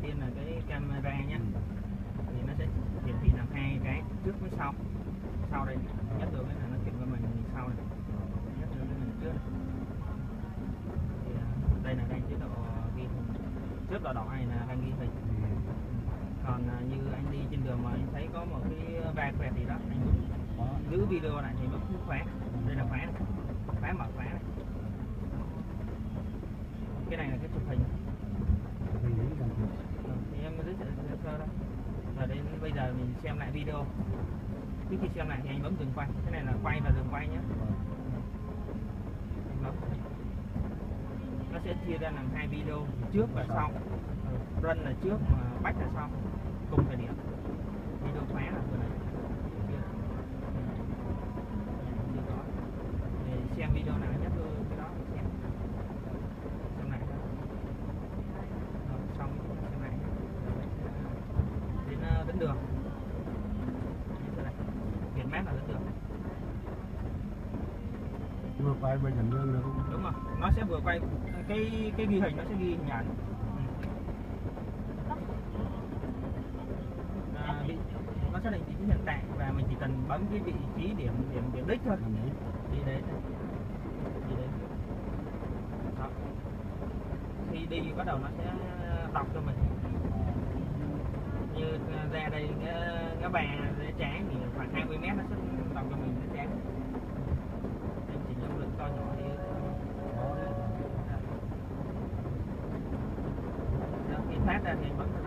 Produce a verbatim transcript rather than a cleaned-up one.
tiên là cái camera nhé, thì nó sẽ hiển thị làm hai cái trước với sau. Sau đây nhất được cái là nó chuyển qua màn hình sau này, nhất được cái màn trước này. Thì, đây là đang chế độ ghi hình, trước là đỏ này là đang ghi hình. Còn như anh đi trên đường mà anh thấy có một cái va quẹt gì đó, anh giữ video lại thì nó cũng khóa. Đây là khóa này, khóa mở khóa này. Cái này là cái chụp hình. Thì em giới thiệu sơ đó. Rồi đến bây giờ mình xem lại video. Trước khi xem lại thì anh bấm dừng quay. Cái này là quay và dừng quay nhé. Anh bấm. Nó sẽ chia ra làm hai video, trước và sau. Run là trước mà back là sau, cùng thời điểm. Video khóa là vừa này. Để xem video nào nhất tôi cái đó xem. Xem lại đó. Rồi, xong xem lại. Đến đến đường. Việt map là đến đường. Vừa quay bây giờ đường được không? Đúng rồi, nó sẽ vừa quay cái cái ghi hình, nó sẽ ghi hình ảnh. À, bị, nó xác định vị trí hiện tại và mình chỉ cần bấm cái vị trí điểm điểm điểm đích thôi. Đi đến đi đến đó. Khi đi bắt đầu nó sẽ đọc cho mình. Như ra đây cái cái bà để trái thì khoảng hai mươi mét nó sẽ đọc cho mình cái trái. Em chỉ nhấn lực to nhỏ đi. Đó, khi phát ra thì bấm